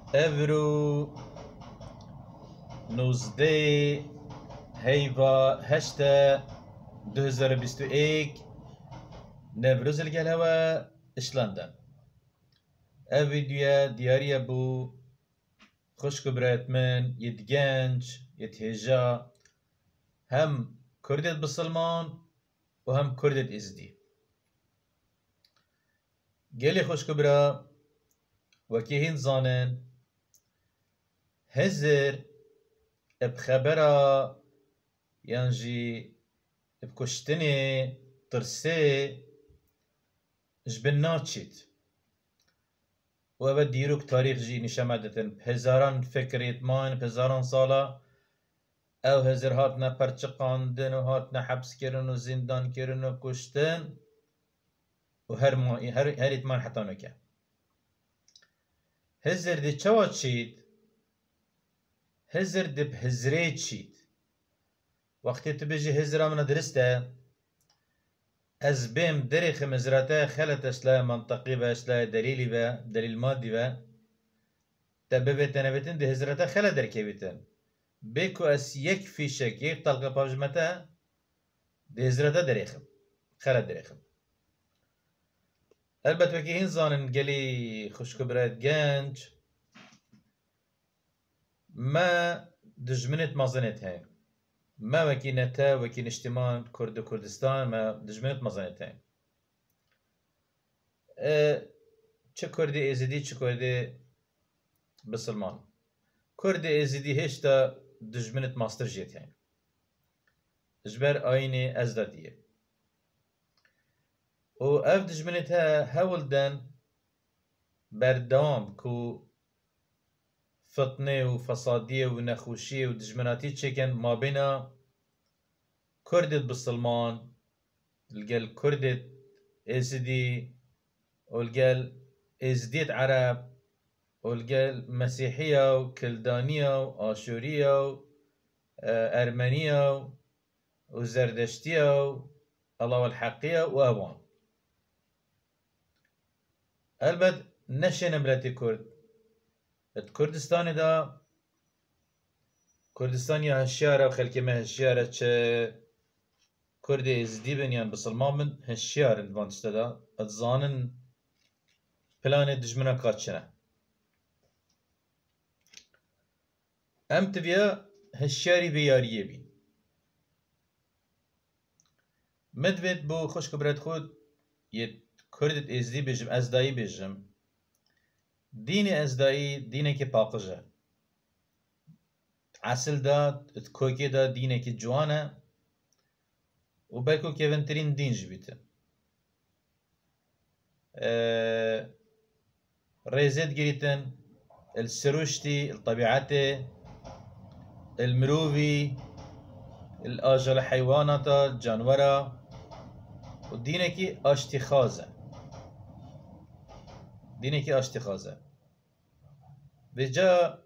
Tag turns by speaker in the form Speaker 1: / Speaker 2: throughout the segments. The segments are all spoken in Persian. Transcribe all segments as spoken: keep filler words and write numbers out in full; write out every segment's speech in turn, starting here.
Speaker 1: Evro نوزده هیوا هشتا دو هزار و بیست و یک نوروز الگلهوه اشلندن او ویدیو دیاریه بو خوشکو برایت من ید گنج ید هجا هم کردت بسلمان و هم کردت ازدی گلی خوشکو برا وکی هین زانن هزر بخبرا یانجی بکشتنی ترسه جبن ناچید و او دیروک تاریخ جی نشامدتن هزاران فکریت مان هزاران سالا او هزار هاتنا پرچقاندن و هاتنا حبس کرن و زندان کرن و کشتن و هر ما هر هر اتمان حتی نکه هزر دی چوا چید هزر دی بهزره چید وقتی تو بجی هزرا من درسته از بیم دریخ مزراته خلط اشلا منطقی و اشلا دلیلی و دلیل مادی و تببتن بتن ده هزراته خلط درکه بتن بکو از یک فیشک یک طلقه پاوجمته ده هزراته دریخم خلط دریخم البته وکی هین زانن گلی خوشکبرات گنج ما دجمنت مازنت هاي ما وكي نتا وكي نشتمان كرد كردستان ما دجمنت مازنت هاي اه چه كردي ازدي چه كردي بسلمان كردي ازدي هشتا دجمنت ماستر جيت هاي جبر آيني ازدادية و اف دجمنت ها هولدن بردوام كو فتنه و فسادیه و نخوشیه و دجمناتی چکن ما بین کردت بسلمان الگل کردت ازدی والگل ازدیت عرب والگل مسیحیه و کلدانیه و آشوریه و ارمنیه و زردشتیه و الله والحقیه و اوان البته نشه ملت کرد کردستان دا کردستانی هشیاره و خلکی ما هشیاره چه کرد ازدی بنیان بسلمان من هشیاره دوانشتا دا اتزانن پلان دجمنا کاتشنه ام تبیا هشیاری بیاریه بین مدوید بو خوش کبرت خود یه کردت ازدی بجم ازدایی بجم دین ازدایی دینه که پاقجه اصل دا کوکی دا دینه که جوانه و بلکو که ونترین دین جبیته ريزت جريتن السروشتي الطبيعتي المروفي الآجال حيوانات الجانورة ودينكي اشتخاذه دينكي اشتخاذه بجا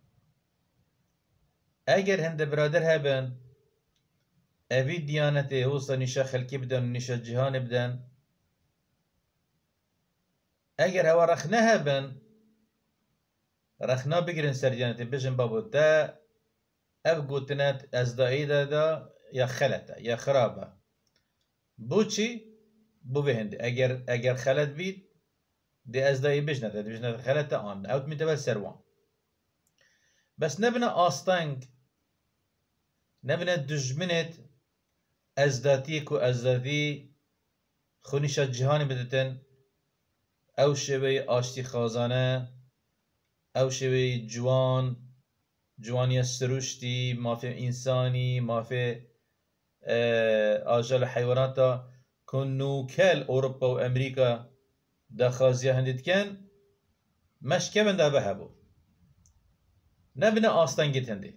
Speaker 1: اگر هند برادر هبن اوی دیانته هوسا نشا خلقی بدن و نشا جهان بدن اگر هوا رخنه هبن رخنا بگرن سر دیانته بجن بابو دا اف گوتنات ازدائی دا دا یا خلطه یا خرابه بو چی؟ بو به هنده اگر اگر خلط بید دی ازدائی بجنده دی بجنده خلطه آن اوت میتول سروان بس نبنا آستنگ نبنا دجمنت ازداتی کو ازدادی خونیشا جهانی بدتن او شوی آشتی خازانه او شوی جوان جوانی سروشتی مافی انسانی مافی آجال حیواناتا کنو کل اوروپا و امریکا دا خازیه هندید کن مشکه بنده به هبو نبنا آستنگیت هندی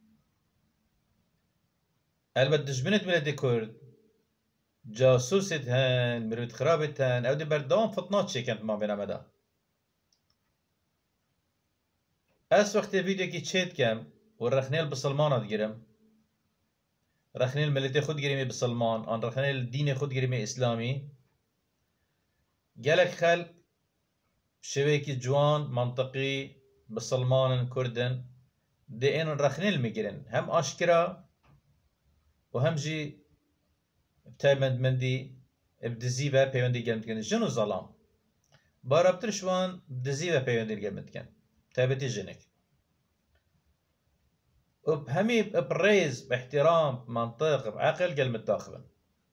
Speaker 1: البته دجمنت ملت کرد جاسوست هن مروت خرابت هن او دی بردوام فتنات چکند ما بین امدا از وقت ویدیو کی چید کم و رخنیل بسلمانات گیرم رخنیل ملت خود گیرمی بسلمان آن رخنیل دین خود گیرمی اسلامی گلک خلق شوی کی جوان منطقی بسلمان كردن دي إن رخنين المجرن هم أشكرا وهم جي بتايمند مندي بدزيبا بيوندي جلمتكن جنو ظلام بارا بترشوان بدزيبا بيوندي جلمتكن تابتي جنك وبهمي بريز باحترام بمنطق بعقل قل متاخبا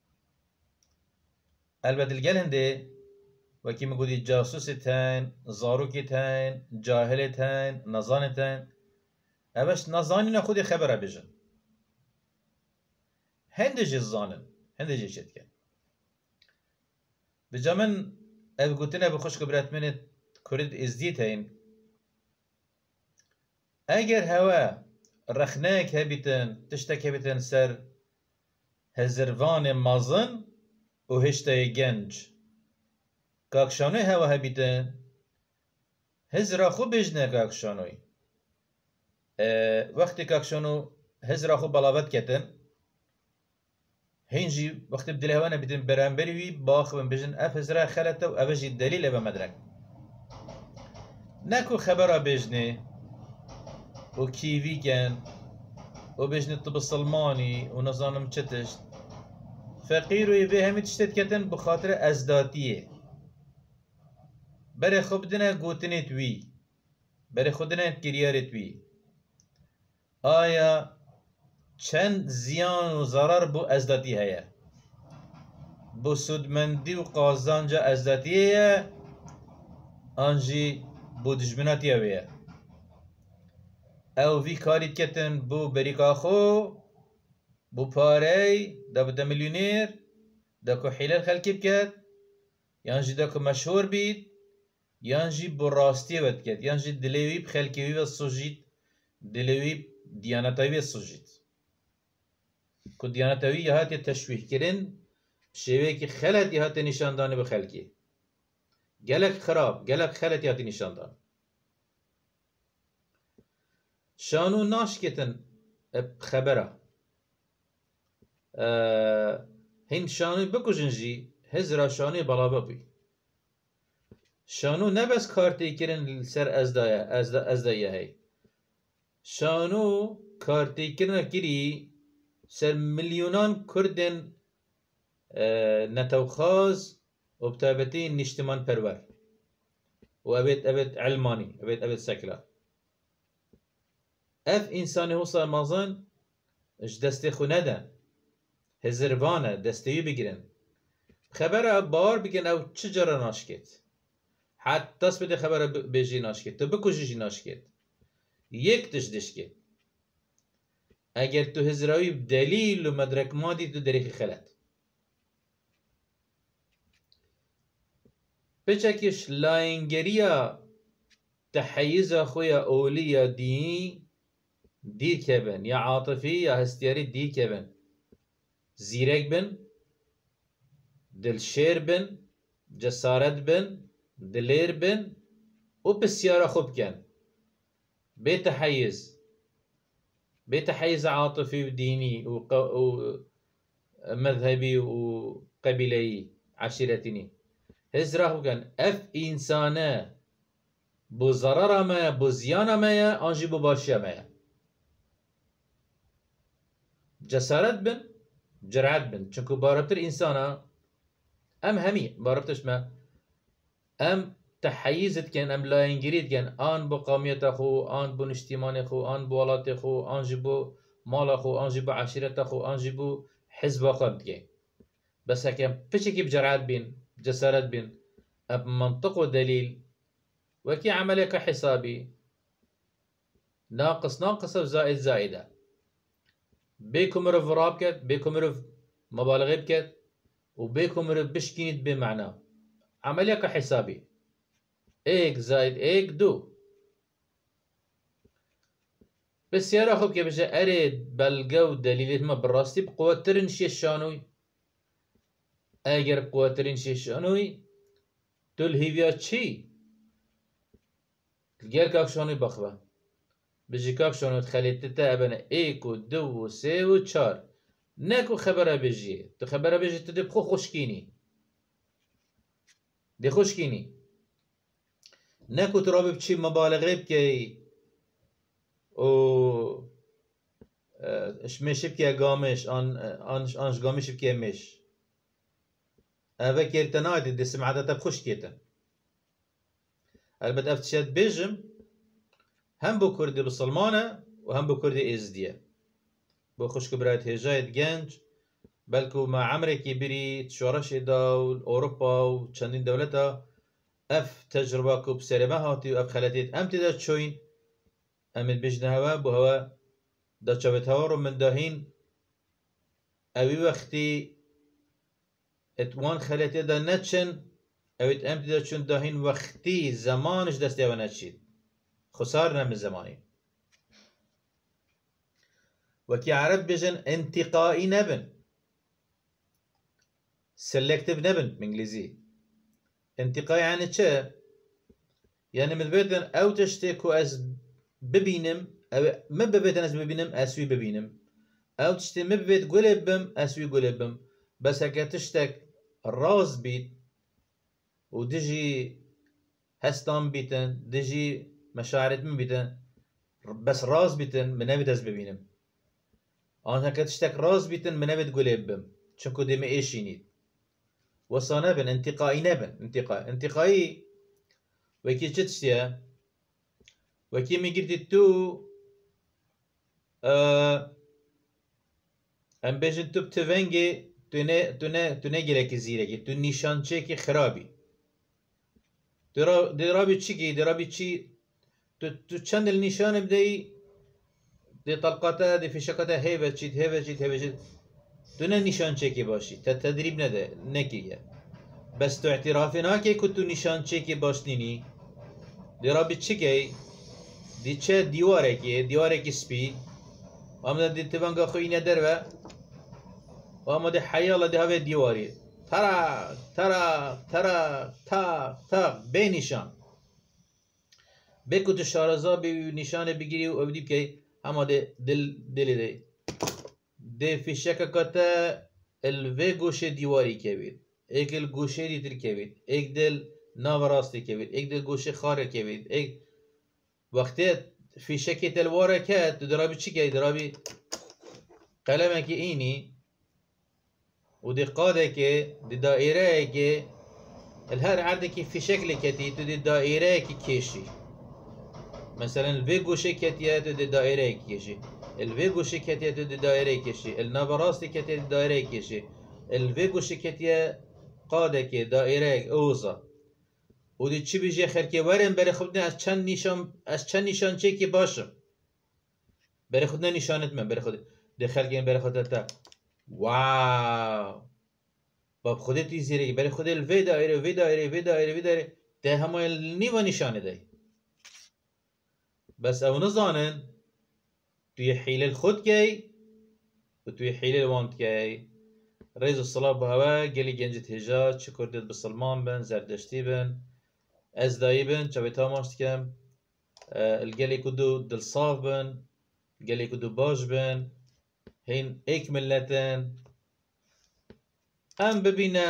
Speaker 1: البته الجلن دي وكي مقودي جاسوستين زاروكيتين جاهلتين نظانتين أبش نظاني ناخدي خبره بجن هندجي الظانن هندجي شتكن بجمن أب قلتنا بخش كبرات منت كرد إزديتين أجر هوا رخناك هبيتن تشتك هبيتن سر هزروان مازن وهشتاي جنج كاكشانوي هوا هبيتن هزرا خو بجنه كاكشانوي اه وقت كاكشانو هزرا خو بلاوت كتن هنجي وقت بدل هوانا بيتن برانبريوي باخ بن بجن اف هزرا خلطه و اوجي الدليل ابا مدرك ناكو خبره بجنه و كيفي كان و بجنه الطب الصلماني و نظام مشتش فقير و يبي همي تشتت كتن بخاطر ازداتيه بره خودنا گوتنه توی بره خودنا کریاره توی آیا چند زیان و ضرر بو ازداتی هیا بو سودمندی و قازانجا ازداتی هیا آنجی بو دجمناتی هیا او وی کاریت کتن بو بریکا خو بو پاره دا بو دا ملیونیر دا کو حیلال خلکی بکد یانجی دا کو مشهور بید یانجی بو راستی ود کد یانجی دلوی بخلکیوی و سوجید دلوی دیانتاوی و سوجید که دیانتاوی یهاتی تشویح کرن شوی که خلط یهاتی نشاندانه بخلکی گلک خراب گلک خلط یهاتی نشاندان شانو ناش کتن خبره اه هین شانو بکجن جی هزرا شانو بلابا بی شانو نبس کارتی کرن سر ازدایا ازدا ازدایا هی شانو کارتی کرن کری سر مليونان كردن نتوخاز وبتابتي نشتمان پرور وابد ابد علماني ابد ابد سكلا اف انساني هو مازن اش دستي خو ندن هزربانه دستي بگیرن خبره بار بگن او چجرا ناشکت حتی تاس بده خبره بجی ناشکت تو بکشی ناشکت یک تش دشکت اگر تو هزراوی دلیل و مدرک مادی تو دریخی خلط بچکش لاینگریا تحیز خویا اولی یا دینی دیر کبن یا عاطفی یا هستیاری دیر کبن زیرک بن دلشیر بن جسارت بن دلیر بن و بسیار خوب کن بتحیز بتحيز عاطفي وديني ومذهبي وقبيلي عشيرتني هزراه كان اف انسانه بو ضرر ما بو زيان ما انجي بو باشي ما جسارت بن جرعت بن چونكو باربتر انسانا ام همي باربتش ما ام تحيزت كان ام لا انجريت كان آن بو قوميت اخو آن بو نشتيمان اخو آن بو ولات اخو آن جبو مال اخو آن جبو عشيرت اخو آن جبو حزب اخو كان بس هكا بشكي بجرعات بين جسارت بين اب منطق ودليل وكي عملك حسابي ناقص ناقص وزائد زائدة بيكم رف راب كت بيكم رف مبالغة بكت وبيكم رف بشكينت بمعنى عملك حسابي ایک زائد ایک دو بسیار خوب که بشه ارید بلگه و دلیلیت ما براستی بقوترین شیش شانوی اگر بقوترین شیش شانوی دل هیویا چی؟ تلقير كاك شانوی بخوه بجي كاك شانوی تخليت تا ابنه ایک و دو و سه و چار نکو خبره بجیه تو خبره بجیه تو دی بخو خوشکینی دی خوشکینی نكو ترابي بشي مبالغة بكي و اش مش بكي قامش ان انش انش قامش بكي مش هذا كيرتنايت دي سمعت تبخش كيتن البته افتشت بيجم هم بو كردي بسلمانه وهم بو كردي ازديه بو خوش كبرات هجايت جنج بلكو مع عمركي بري تشورش دا اوروبا و چندين دولتا اف تجربه كوب سرمه هاتي و اف خلاتيت ام تدا تشوين ام البجنه هوا بو هوا دا چابت هوا رو من داهين اوي وقتي اتوان خلاتي دا نتشن اويت ام تدا چون داهين وقتي زمانش دستي و نتشيد خسار نم زماني وكي عرب بجن انتقائي نبن سلكتيف نبن بانجليزي انتقائي يعني چه؟ يعني مدبيتن او تشتكو از ببينم او مببيتن از ببينم اسوي ببينم او تشتي مببيت قلبم اسوي قلبم بس هكا تشتك راز بيت ودجي هستان بيتن دجي مشاعرت من بيتن بس راز بيتن منابت از ببينم آن هكا تشتك راز بيتن منابت قلبم چونكو دي ما ايشينيد وصانا بن انتقائي نبن انتقائي انتقائي وكي تشتيا وكي ميجرتي تو اه ام بيجن تو بتفنجي تونه تونه تونه جلك زيركي تو نيشان چيكي خرابي درابي تشيكي درابي تشي تو تو چند النشان بدي دي طلقاته دي فشكته هيبه تشيت هيبه تشيت هيبه تشيت تونه نشان چيكي باشي تدريب نده نكيه بس تو اعترافي ناكي كنتو نشان چيكي باشنيني درابي تشيكي دي چه ديواركي ديواركي سبي وامدا دي تبانگا خوينه دربه وامدا حيالا دي هاوه ديواري ترى ترى ترى تا تا بي نشان بكو تشارزا بي نشان بگیری و ابدی بکی اما ده دل دل ده ده فشکه کتا الوه گوشه دیواری کبید ایک دل گوشه دیتر کبید ایک دل ناو راستی کبید ایک دل گوشه خاره کبید ایک وقتی فشکه تلواره کد تو درابی چی که درابی قلمه که اینی و دي قاده كي دي دائره كي الهر عرض كي في شكل كتي تو دي دائره كي كيشي مثلا الفي گوشه كتيه تو دي دائره كيشي الفي گوشه كتيه تو دي دائره كيشي النبراستي كتيه دي دائره كيشي الفي گوشه كتيه قاده كي دائره اوزا و دي چي بيجي خير كي ورن بري خودنا از چند نشان از چند نشان چه كي باشم بري خودنا نشانت من بري خود دي خلقين بري خودتا واو باب خودت زیره برای خود الوی دایره وی دایره وی دایره وی دایره ده همه نیو نشانه ده بس او نزانن توی حیل خود کی و توی حیل وانت کی رئیس الصلاة بهوا گلی گنجت هجا چه کردت بسلمان بن زردشتی بن از دایی بن چه بیتا ماشت کم الگلی کدو دلصاف بن الگلی کدو باش بن هين ايك ملتن ام ببينا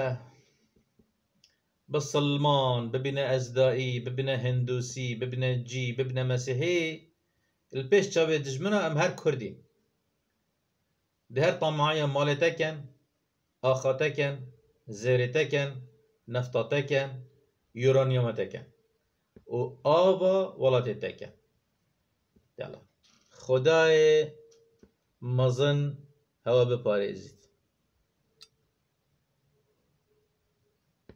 Speaker 1: بسلمان ببينا ازدائي ببينا هندوسي ببينا جي ببينا مسيحي البيش شابه دجمنا ام هر كردي ده هر طمعايا مالتكن اخاتكن زيرتكن نفطاتكن يورانيومتكن و آوا ولاتتكن يلا خدای مزن هوا بپاريزيت